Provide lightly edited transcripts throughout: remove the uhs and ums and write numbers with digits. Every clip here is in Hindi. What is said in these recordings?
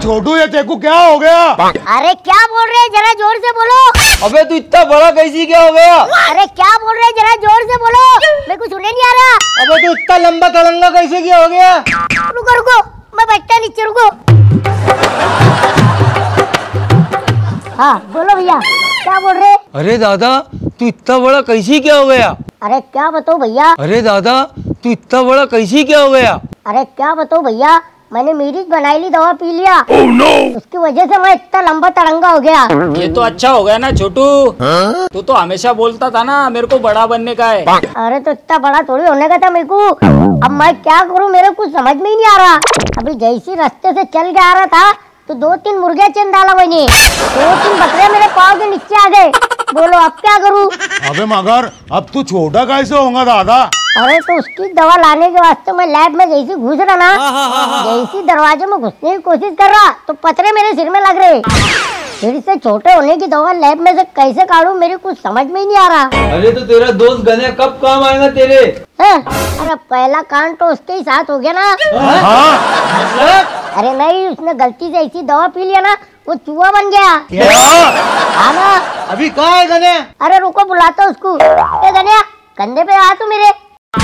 छोटू ये तेको क्या हो गया? अरे क्या बोल रहे हैं, जरा जोर से बोलो। अबे तू इतना बड़ा कैसी क्या हो गया? अरे क्या बोल रहे हैं, जरा जोर से बोलो, मेरे को सुनने नहीं आ रहा। अबे तू इतना लंबा तड़ंगा कैसे क्या हो गया? रुको रुको, मैं बैठता नीचे, रुको। हाँ बोलो भैया, क्या बोल रहे? अरे दादा तू इतना बड़ा कैसी क्या हो गया? अरे क्या बताओ भैया। अरे दादा तू इतना बड़ा कैसी क्या हो गया? अरे क्या बताओ भैया, मैंने मीरिज बनाई ली, दवा पी लिया। no! उसकी वजह से मैं इतना लंबा तड़ंगा हो गया। ये तो अच्छा हो गया ना छोटू। तू तो हमेशा बोलता था ना मेरे को बड़ा बनने का है। अरे तो इतना बड़ा थोड़ी होने का था मेरे को। अब मैं क्या करूं, मेरे कुछ समझ में ही नहीं आ रहा। अभी जैसी रास्ते से चल के आ रहा था तो 2-3 मुर्गे चंद डाला मैंने, 2-3 बकरे मेरे पाँव के नीचे आ गए। बोलो अब क्या करूं? अबे मगर अब तू छोटा कैसे होगा दादा? अरे तो उसकी दवा लाने के वास्ते मैं लैब में जैसे घुस रहा ना, जैसी दरवाजे में घुसने की कोशिश कर रहा तो पत्थरे मेरे सिर में लग रहे। फिर से छोटे होने की दवा लैब में से कैसे काढूं, मेरे कुछ समझ में ही नहीं आ रहा। अरे तो तेरा दोस्त गने कब काम आएगा तेरे? अरे पहला कांड तो उसके ही साथ हो गया ना। अरे नहीं, उसने गलती से ऐसी दवा पी लिया ना, वो चूहा बन गया। हाँ ना। अभी कहाँ है गने? अरे रुको, बुलाता उसको। गनिया कंधे पे आ तू मेरे।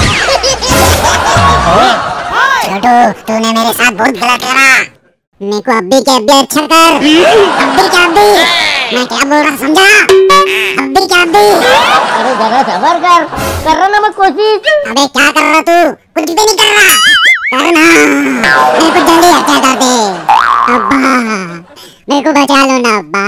छोटू तूने मेरे साथ बहुत गलत करा, मेरे को अभी के अभी अच्छा कर। अभी क्या अभी, मैं क्या बोल रहा समझा? अभी क्या अभी। अरे जरा सबर कर रहा ना मैं कोशिश। अबे क्या कर रहा तू? कुछ भी नहीं कर रहा, करना। मेरे को जल्दी अच्छा कर दे अब्बा, मेरे को बचा लो ना अब्बा।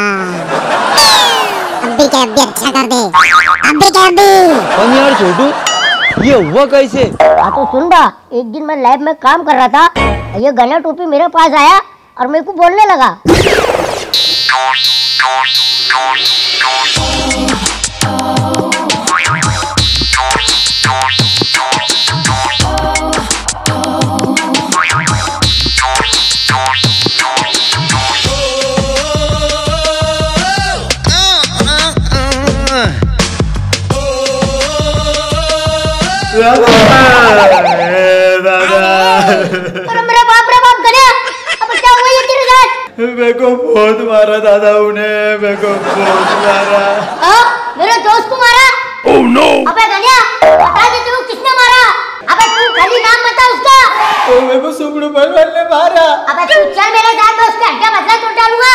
अभी के अभी अच्छा कर दे, अभी के अभी। यार छोटू ये हुआ कैसे? हाँ तो सुन बा, एक दिन मैं लैब में काम कर रहा था, ये गना टोपी मेरे पास आया और मेरे को बोलने लगा। अरे मेरा बाप गया, अब क्या हुआ ये तेरे साथ? मेरे को बहुत मारा दादा, उन्हें मेरे को बहुत मारा। मेरे दोस्त को मारा? Oh no! अबे गनिया बता दे तू किसने मारा? अबे तू खाली नाम बता उसका। तो मेरे को सुपड़ू पहलवान ने मारा। अबे तू चल मेरे साथ, मैं उसका हड्डियां बदला तोड़ डालूंगा।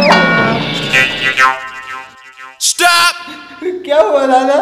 स्टॉप! क्या हुआ दादा?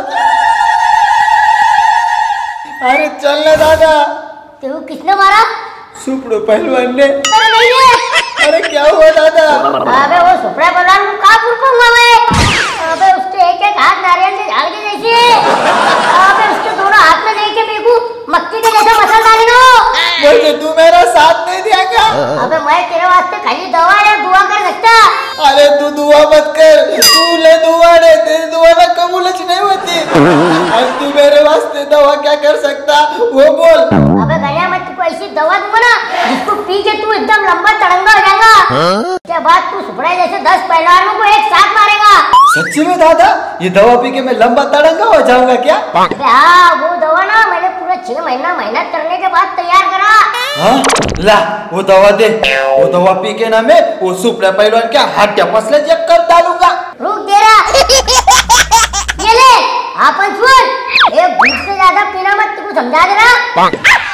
अरे चल ना दादा। तू किसने मारा? सुपड़ू पहलवान ने। अरे नहीं है। अरे क्या हुआ दादा? अबे वो सुपड़ा पहलवान को कहाँ पुरखूंगा मैं? अबे उसके एक हाथ नारियल के झाड़ के जैसे है। अबे उसके दोनों हाथ में लेके मेरे को मक्खी के जैसा मसल डाली नो। मुझे तू मेरा साथ नहीं दिया क्या? अबे मैं तेरे वास्ते खाली दवा या दुआ कर सकता। अरे तू दुआ मत कर, तू ले दुआ ने, तेरी दुआ ना कबूलच नहीं होती। अब तू मेरे वास्ते दवा क्या कर सकता वो बोल। अबे गया मैं तुझको ऐसी दवा दूंगा ना जिसको पी के तू एकदम लंबा तड़ंगा हो जाएगा। उसके बाद तू सुपड़ा जैसे 10 पहलवानों को एक साथ मारेगा। सच्ची में दादा? ये दवा पी के मैं लंबा तड़ंगा हो जाऊंगा क्या? अबे हाँ, वो दवा ना मैंने पूरा 6 महीना मेहनत करने के बाद तैयार करा। हाँ? ला वो दवा दे, वो दवा पी के ना मैं वो सुपड़ा पहलवान क्या हड्डियां पसले चेक कर डालूंगा। रुक दे रहा। ये ले आपन सुन, ये भूख से ज्यादा पीना मत, तुझको समझा दे रहा।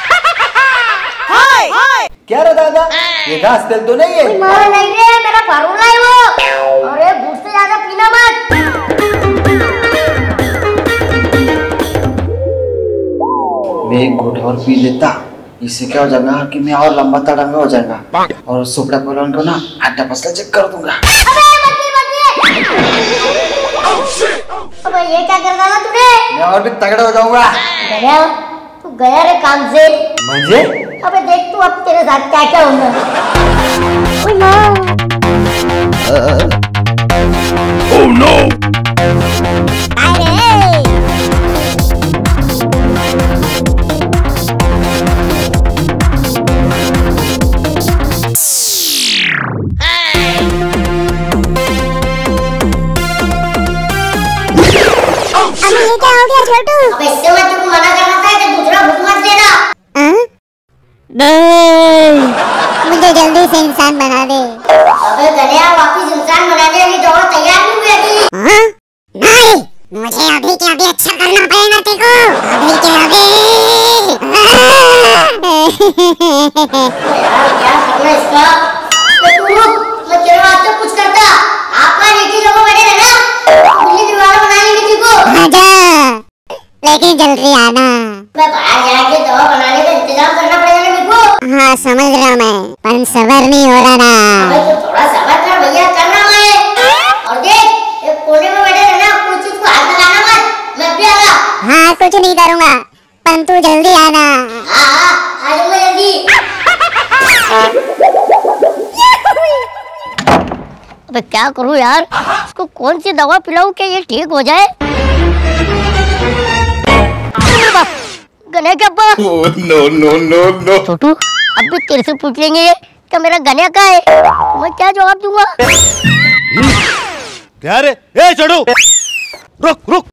क्या रे दादा, ये घास तेल तो नहीं है? नहीं रे, मेरा फार्मूला है वो। अरे भूख से ज्यादा पीना मत। मैं एक घूंट और पी लेता, इससे क्या हो जाएगा कि मैं और लंबा तड़ंगा हो जाएगा और सुपड़ा पहलवान को ना हड्डियां पसले चेक कर दूंगा। अबे ये क्या कर डाला तूने? मैं और भी तगड़ा हो जाऊंगा। गया तू, गया रे काम से। मुझे? अबे देख तू अब तेरे साथ क्या क्या होगा। ओए माँ। Oh no! छोटू अब इससे मैं तुमको मना कर रहा था कि दूसरा भूख मत देना। नहीं मुझे जल्दी से इंसान बना दे। अबे गनिया वापिस इंसान बनाने वाली दवा तैयार नहीं हुई अभी। हाँ? नहीं, मुझे अभी के अभी अच्छा करना पड़ेगा तेको। अभी के अभी। यार क्या करना इसका? मैं तेरे वास्ते कुछ करता। आपका नीचे जगह बैठे रहना। मुझे दीवार बना लेंगे तुझको। आजा, लेकिन जल्दी आना। मैं बाहर जाके दवा बनाने का इंतजाम करना पड़ेगा ना मेरे को। हाँ समझ रहा हूँ मैं, पर सबर नहीं हो रहा ना। अबे तो थोड़ा सब्र कर भैया, करना मैं। और देख एक कोने में बैठे रहना, कोई चीज को हाथ लगाना मत। मैं भी आ रहा। हाँ कुछ नहीं करूँगा, पर तू जल्दी आना। हाँ आ जाऊंगा जल्दी। अबे क्या करूं यार, इसको कौन सी दवा पिलाऊं कि ये ठीक हो जाए? गने का अब्बा। No no no no. Chhotu अब भी तेरे से पूछ लेंगे कि मेरा गने का है, मैं क्या जवाब दूंगा? क्या रे? ए चढ़ू, रुक रुक।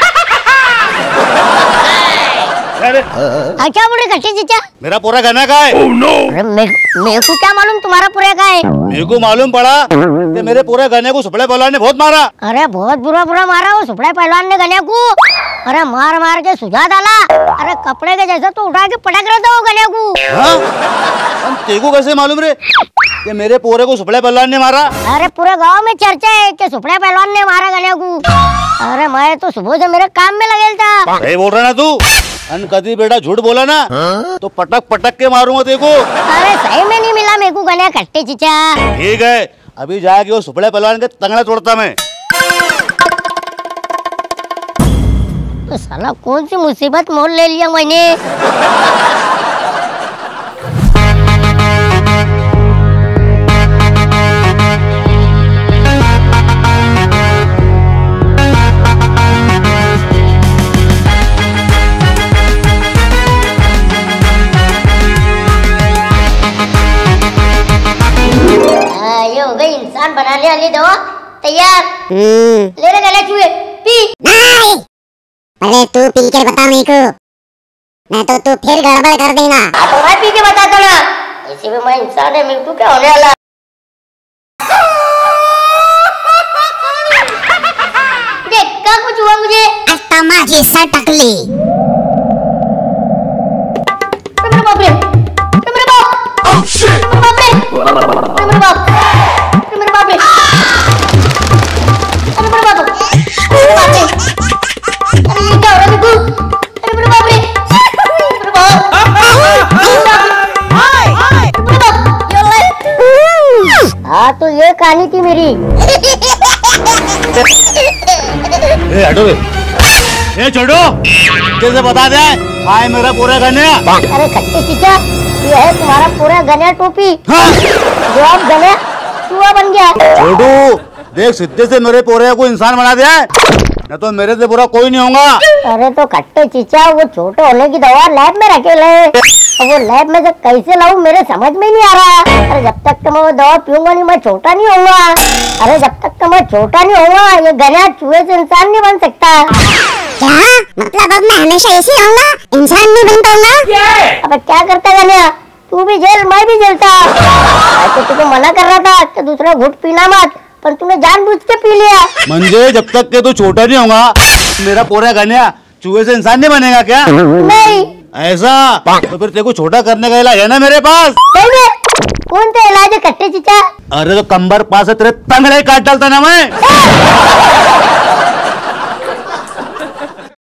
क्या रे? क्या बोले घटे चीचा? मेरा पूरा गहना का है। अरे मेरे को क्या मालूम तुम्हारा पूरे का है? मेरे को मालूम पड़ा कि मेरे पूरे गहने को सुपड़े पहलवान ने बहुत मारा। अरे बहुत बुरा बुरा मारा वो सुपड़े पहलवान ने गने को। अरे मार मार के सुझा डाला। अरे कपड़े के जैसा तो उठा के पटक रहा था वो गने को। हाँ? तेको कैसे मालूम रे कि मेरे पूरे को सुपड़े पहलवान ने मारा? अरे पूरे गांव में चर्चा है कि सुपड़े पहलवान ने मारा गने को। अरे मैं तो सुबह से मेरे काम में लगे था। सही बोल रहा ना तू? कदी बेटा झूठ बोला ना तो पटक पटक के मारूंगा तेको। अरे सही में नहीं मिला मेरे को गने खट्टे चीचा। ठीक है, अभी जाके वो सुपड़े पहलवान के तंगड़ा तोड़ता मैं। तो साला कौन सी मुसीबत मोल ले लिया मैंने। ये हो गई इंसान बनाने वाली दवा तैयार। ले ले गले चूहे पी। नहीं, पहले तू पी के बता मेरे को, नहीं तो तू फिर गड़बड़ कर देगा। तो मैं पी के बताता ना, इसी में मैं इंसान है, मेरे को क्या होने वाला? देख क्या कुछ हुआ मुझे? अस्तमा की सर टकली। मेरे बाप रे, मेरे बाप, मेरे बाप रे, मेरे बाप, मेरे बाप रे, अरे मेरे बाप, मेरे बाप रे, अरे ये क्या हो रहा है मेरे को? अरे मेरे बाप रे, मेरे बाप, हाँ तो ये कहानी थी मेरी। ए हटो बे। ए छोड़ो, कैसे बता दे? हाय मेरा पूरा गहना। अरे खट्टे चीचा, ये है तुम्हारा पूरा गनिया टोपी। हाँ? जो अब गनिया चूहा बन गया। छोटू देख, सीधे से मेरे पूरे को इंसान बना दिया है, न तो मेरे से बुरा कोई नहीं होगा। अरे तो खट्टे चीचा, वो छोटे होने की दवा लैब में रखे ले, और वो लैब में से कैसे लाऊं मेरे समझ में नहीं आ रहा। अरे जब तक मैं वो दवा पीऊंगा नहीं मैं छोटा नहीं होऊंगा। अरे जब तक मैं छोटा नहीं होऊंगा ये गनिया चूहे से इंसान नहीं बन सकता। क्या मतलब अब मैं हमेशा ऐसी होऊंगा, इंसान नहीं बन पाऊंगा? अब क्या करता गनिया, तू भी जेल मैं भी जेलता। तो तुझे मना कर रहा था कि दूसरा घुट पीना मत, पर तूने जानबूझ के पी लिया। मंजे जब तक के तू छोटा नहीं होगा मेरा पूरा गहना चूहे से इंसान नहीं बनेगा क्या? नहीं। ऐसा तो फिर तेरे को छोटा करने का इलाज है ना मेरे पास। कौन सा इलाज है खट्टे चीचा? अरे तो कंबर पास है तेरे तंगड़े काट डालता ना मैं।